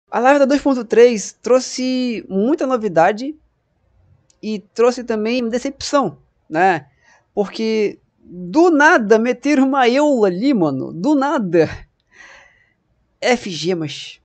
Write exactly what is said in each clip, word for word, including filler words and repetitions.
A live da dois ponto três trouxe muita novidade e trouxe também decepção, né? Porque do nada meteram uma Eula ali, mano. Do nada. F gemas.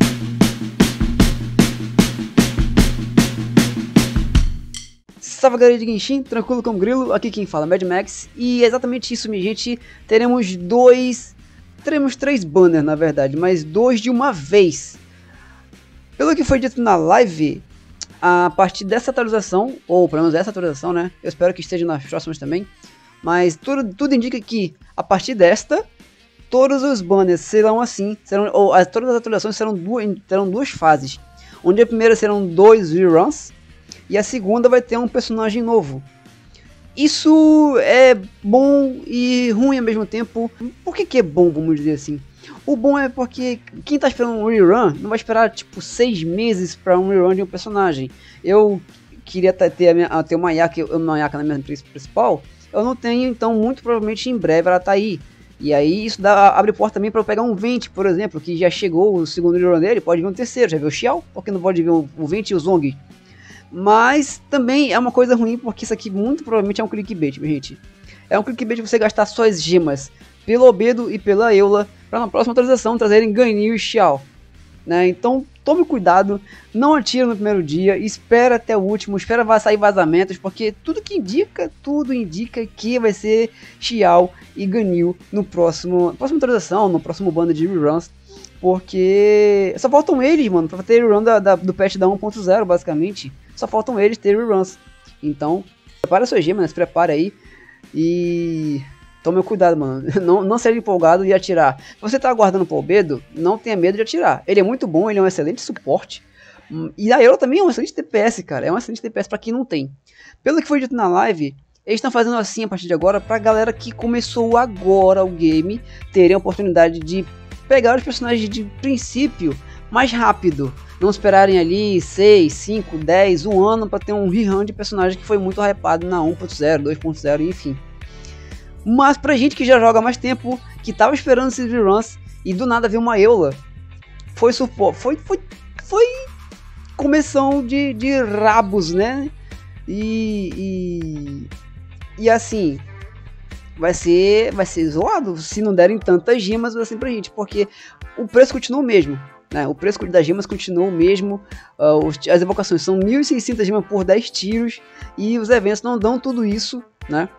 Salve galera de Genshin, tranquilo como grilo, aqui quem fala é Mad Max. E é exatamente isso, minha gente, teremos dois, teremos três banners na verdade, mas dois de uma vez. Pelo que foi dito na live, a partir dessa atualização, ou pelo menos essa atualização, né, eu espero que esteja nas próximas também, mas tudo, tudo indica que a partir desta, todos os banners serão assim, serão, ou as, todas as atualizações serão duas, terão duas fases, onde a primeira serão dois reruns, e a segunda vai ter um personagem novo. Isso é bom e ruim ao mesmo tempo. Por que que é bom, vamos dizer assim? O bom é porque quem tá esperando um rerun não vai esperar tipo seis meses para um rerun de um personagem. Eu queria ter, a minha, ter uma Yaka, uma Yaka na minha principal, eu não tenho, então muito provavelmente em breve ela tá aí. E aí isso dá, abre porta também para eu pegar um Venti, por exemplo, que já chegou o segundo rerun dele, pode vir um terceiro, já viu o Xiao? Porque não pode vir o, o Venti e o Zong? Mas também é uma coisa ruim, porque isso aqui muito provavelmente é um clickbait, minha gente. É um clickbait você gastar suas gemas pelo Albedo e pela Eula, para na próxima atualização trazerem Ganyu e Xiao, né? Então tome cuidado, não atire no primeiro dia, espera até o último, espera sair vazamentos, porque tudo que indica, tudo indica que vai ser Xiao e Ganyu no próximo, próxima atualização, no próximo bando de reruns. Porque só faltam eles, mano, pra ter rerun da, da, do patch da um ponto zero, basicamente. Só faltam eles ter reruns. Então, prepara sua gema, né? Se prepara aí. E tome cuidado, mano. Não, não seja empolgado e atirar. Se você tá aguardando pro Albedo, não tenha medo de atirar. Ele é muito bom, ele é um excelente suporte. E a Eula também é um excelente D P S, cara. É um excelente D P S pra quem não tem. Pelo que foi dito na live, eles estão fazendo assim a partir de agora pra galera que começou agora o game terem a oportunidade de pegar os personagens de princípio mais rápido, não esperarem ali seis, cinco, dez, um ano para ter um rerun de personagem que foi muito hypado na um ponto zero, dois ponto zero, enfim. Mas pra gente que já joga mais tempo, que tava esperando esses reruns e do nada veio uma Eula, foi suporte, foi, foi, foi começão de, de rabos, né? E, e, e assim, vai ser, vai ser zoado se não derem tantas gemas assim pra gente, porque o preço continua o mesmo, né? O preço das gemas continua o mesmo, uh, os, as evocações são mil e seiscentas gemas por dez tiros, e os eventos não dão tudo isso, né?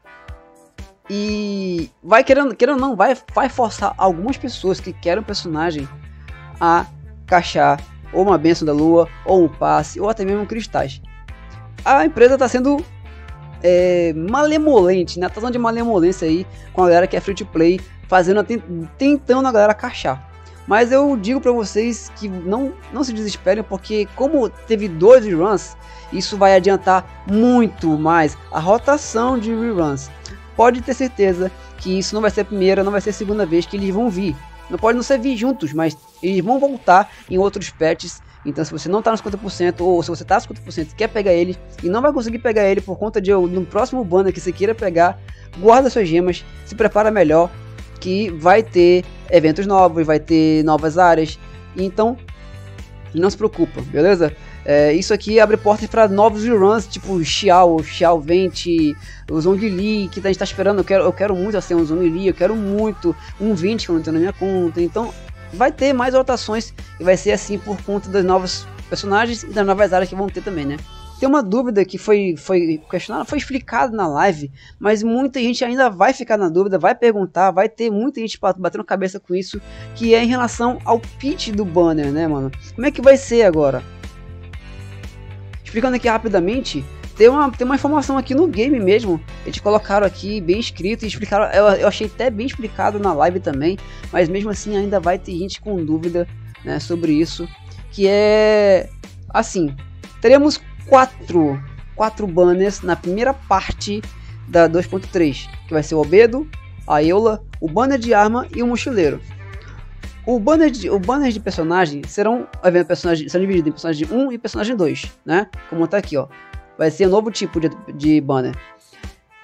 E vai querendo, querendo ou não, vai, vai forçar algumas pessoas que querem um personagem a caixar ou uma benção da lua, ou um passe, ou até mesmo cristais. A empresa está sendo É, malemolente, né? Tá falando de malemolência aí com a galera que é free to play, fazendo, tentando a galera cachar. Mas eu digo pra vocês que não, não se desesperem, porque como teve dois reruns, isso vai adiantar muito mais a rotação de reruns. Pode ter certeza que isso não vai ser a primeira, não vai ser a segunda vez que eles vão vir. Não pode não ser vir juntos, mas eles vão voltar em outros patches. Então se você não está no cinquenta por cento, ou se você está no cinquenta por cento e quer pegar ele, e não vai conseguir pegar ele por conta de no próximo banner que você queira pegar, guarda suas gemas, se prepara melhor, que vai ter eventos novos, vai ter novas áreas, então não se preocupa, beleza? É, isso aqui abre portas para novos reruns, tipo Xiao, Xiao Venti, o Zhongli, que a gente tá esperando. Eu quero, eu quero muito assim, um Zhongli, eu quero muito um Venti que eu não tenho na minha conta. Então vai ter mais rotações e vai ser assim por conta dos novos personagens e das novas áreas que vão ter também, né? Tem uma dúvida que foi, foi questionada, foi explicada na live, mas muita gente ainda vai ficar na dúvida, vai perguntar, vai ter muita gente batendo cabeça com isso, que é em relação ao pitch do banner, né, mano? Como é que vai ser agora? Explicando aqui rapidamente, tem uma, tem uma informação aqui no game mesmo, eles colocaram aqui bem escrito e explicaram, eu, eu achei até bem explicado na live também, mas mesmo assim ainda vai ter gente com dúvida, né, sobre isso, que é assim, teremos quatro, quatro banners na primeira parte da dois ponto três, que vai ser o Albedo, a Eula, o banner de arma e o mochileiro. O banner de, o banner de personagem serão, personagem, serão divididos em personagem um e personagem dois, né? Como tá aqui, ó. Vai ser um novo tipo de, de banner.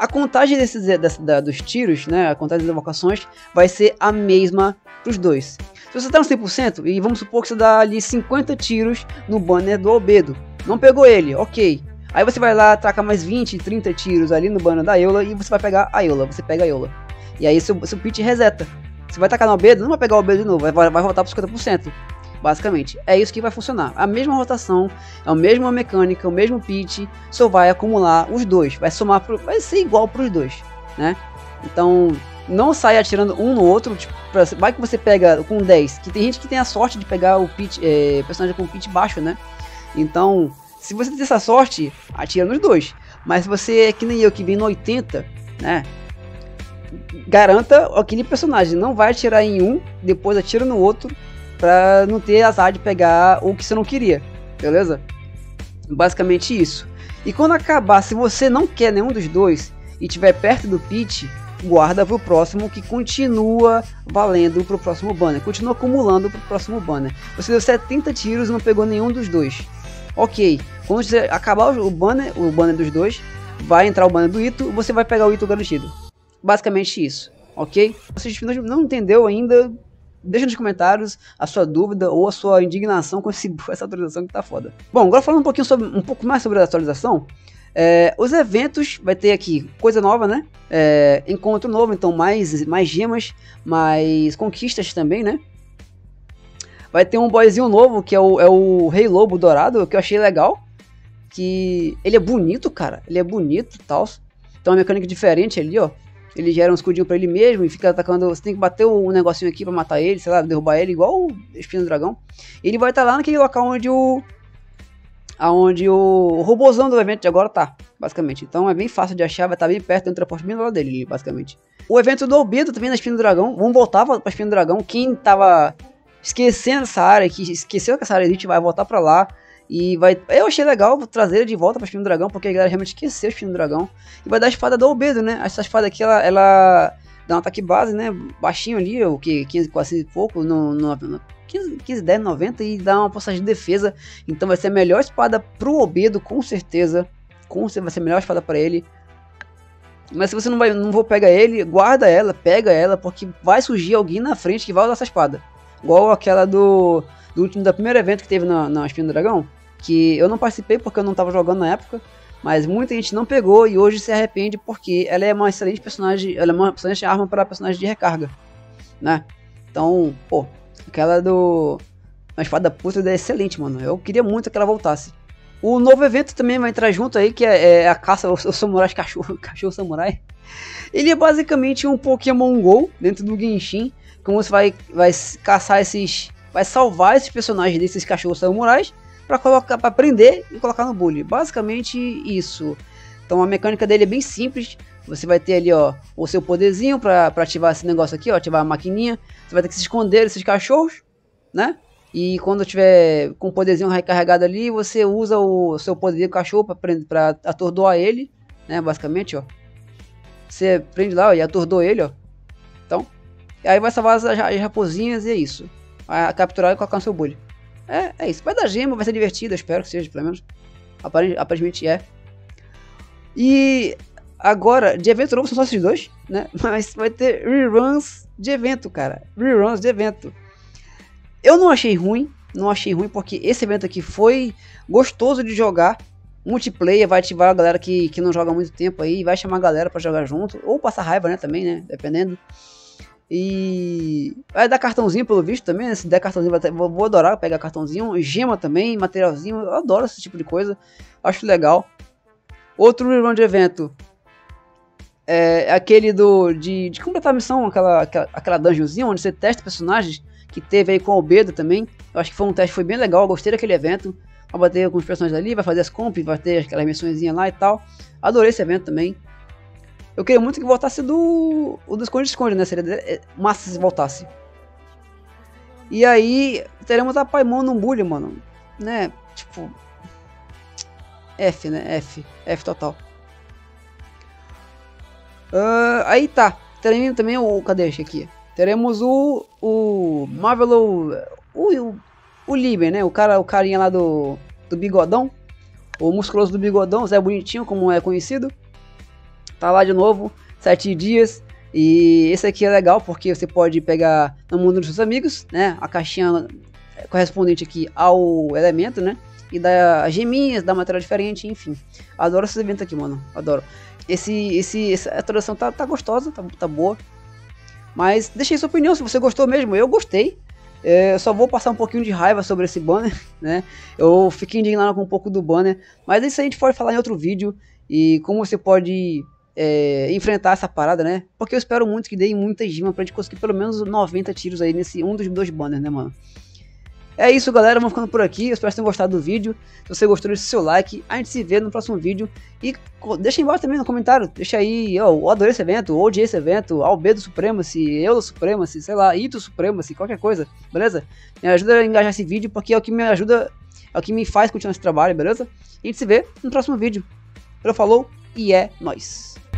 A contagem desses, desse, da, dos tiros, né, a contagem das invocações, vai ser a mesma para os dois. Se você está no cem por cento, e vamos supor que você dá ali cinquenta tiros no banner do Albedo, não pegou ele, ok. Aí você vai lá, taca mais vinte, trinta tiros ali no banner da Eula e você vai pegar a Eula, você pega a Eula. E aí seu, seu pitch reseta. Você vai tacar no Albedo, não vai pegar o Albedo de novo, vai, vai voltar para cinquenta por cento. Basicamente, é isso que vai funcionar. A mesma rotação, a mesma mecânica, o mesmo pitch, só vai acumular os dois. Vai somar, pro, vai ser igual para os dois, né? Então, não sai atirando um no outro. Tipo, pra, vai que você pega com dez, que tem gente que tem a sorte de pegar o pitch, é, personagem com pitch baixo, né? Então, se você tem essa sorte, atira nos dois. Mas se você é que nem eu, que vem no oitenta, né? Garanta aquele personagem, não vai atirar em um, depois atira no outro, pra não ter azar de pegar o que você não queria, beleza? Basicamente isso. E quando acabar, se você não quer nenhum dos dois e estiver perto do pitch, guarda pro próximo, que continua valendo pro próximo banner, continua acumulando pro próximo banner. Você deu setenta tiros e não pegou nenhum dos dois. Ok, quando você acabar o banner, o banner dos dois, vai entrar o banner do Ito, você vai pegar o Ito garantido. Basicamente isso, ok? Se você não entendeu ainda, deixa nos comentários a sua dúvida ou a sua indignação com, esse, com essa atualização que tá foda. Bom, agora falando um pouquinho sobre, um pouco mais sobre a atualização, é, os eventos vai ter aqui coisa nova, né? É, encontro novo, então mais, mais gemas, mais conquistas também, né? Vai ter um boyzinho novo que é o, é o Rei Lobo Dourado, que eu achei legal. Que ele é bonito, cara. Ele é bonito e tal. Tem uma mecânica diferente ali, ó. Ele gera um escudinho pra ele mesmo e fica atacando. Você tem que bater o um negocinho aqui pra matar ele, sei lá, derrubar ele, igual o Espinho do Dragão. E ele vai estar tá lá naquele local onde o. Aonde o robôzão do evento de agora tá, basicamente. Então é bem fácil de achar, vai estar tá bem perto, tem um transporte bem do lado dele, basicamente. O evento do Albedo também na Espinho do Dragão. Vamos voltar pra Espinho do Dragão. Quem tava esquecendo essa área, que esqueceu que essa área existe, vai voltar pra lá. E vai. Eu achei legal trazer ele de volta pra Espinho do Dragão, porque a galera realmente esqueceu o Espinho do Dragão. E vai dar a espada do Albedo, né? Essa espada aqui, ela, ela dá um ataque base, né? Baixinho ali, o que? quinze, quase e pouco, no, no, no quinze, quinze, dez, noventa, e dá uma porcentagem de defesa. Então vai ser a melhor espada pro Albedo, com certeza. Com certeza vai ser a melhor espada pra ele. Mas se você não vai, não vou pegar ele, guarda ela, pega ela, porque vai surgir alguém na frente que vai usar essa espada. Igual aquela do, do último, da primeiro evento que teve na, na Espinho do Dragão. Que eu não participei porque eu não estava jogando na época, mas muita gente não pegou e hoje se arrepende porque ela é uma excelente personagem, ela é uma excelente arma para personagem de recarga, né? Então, pô, aquela do a espada puta é excelente, mano. Eu queria muito que ela voltasse. O novo evento também vai entrar junto aí, que é, é a caça aos samurai cachorro, cachorro samurai. Ele é basicamente um Pokémon Go dentro do Genshin, como você vai vai caçar esses, vai salvar esses personagens desses cachorros samurais para colocar, para prender e colocar no bully. Basicamente isso. Então a mecânica dele é bem simples. Você vai ter ali, ó, o seu poderzinho para ativar esse negócio aqui, ó, ativar a maquininha. Você vai ter que se esconder desses cachorros, né? E quando tiver com o poderzinho recarregado ali, você usa o seu poder do cachorro para atordoar ele, né? Basicamente, ó. Você prende lá, ó, e atordoa ele, ó. Então, e aí vai salvar as, as raposinhas e é isso. Vai capturar e colocar no seu bully. É, é isso. Vai dar gema, vai ser divertido, eu espero que seja, pelo menos. Aparentemente é. E agora, de evento novo são só esses dois, né? Mas vai ter reruns de evento, cara. Reruns de evento. Eu não achei ruim, não achei ruim porque esse evento aqui foi gostoso de jogar. Multiplayer, vai ativar a galera que, que não joga há muito tempo aí, vai chamar a galera pra jogar junto. Ou passar raiva, né, também, né, dependendo. E vai dar cartãozinho pelo visto também, né? Se der cartãozinho, ter, vou, vou adorar pegar cartãozinho. Gema também, materialzinho, eu adoro esse tipo de coisa. Acho legal. Outro rerun de evento é aquele do de, de completar a missão, aquela, aquela, aquela dungeonzinha onde você testa personagens, que teve aí com o Albedo também. Eu acho que foi um teste, foi bem legal, eu gostei daquele evento. Vai bater com os personagens ali, vai fazer as comp, vai ter aquelas missõezinhas lá e tal. Adorei esse evento também. Eu queria muito que voltasse do o do esconde-esconde, né? Seria massa se voltasse. E aí, teremos a Paimon num bully, mano. Né? Tipo... F, né? F. F total. Uh, aí tá. Teremos também o... Cadê esse aqui? Teremos o... O... Marvel... O... O, o Liber, né? O cara, o carinha lá do... Do bigodão. O musculoso do bigodão. Zé Bonitinho, como é conhecido. tá lá de novo, sete dias. E esse aqui é legal porque você pode pegar no mundo dos seus amigos, né? A caixinha correspondente aqui ao elemento, né? E dar geminhas, dar material diferente, enfim. Adoro esses eventos aqui, mano. Adoro. Esse, esse, essa atualização tá, tá gostosa, tá, tá boa. Mas deixe aí sua opinião, se você gostou mesmo. Eu gostei. É, eu só vou passar um pouquinho de raiva sobre esse banner, né? Eu fiquei indignado com um pouco do banner. Mas isso aí a gente pode falar em outro vídeo. E como você pode é, enfrentar essa parada, né? Porque eu espero muito que dê muita gema pra gente conseguir pelo menos noventa tiros aí nesse um dos dois banners, né, mano? É isso, galera, vamos ficando por aqui, eu espero que tenham gostado do vídeo. Se você gostou, deixa o seu like, a gente se vê no próximo vídeo. E deixa aí embaixo também no comentário, deixa aí, ó, eu adorei esse evento, odiei esse evento, Albedo Supremacy, eu do Supremacy, sei lá, Ito Supremacy, qualquer coisa, beleza? Me ajuda a engajar esse vídeo, porque é o que me ajuda, é o que me faz continuar esse trabalho, beleza? E a gente se vê no próximo vídeo. Falou, falou e é nóis!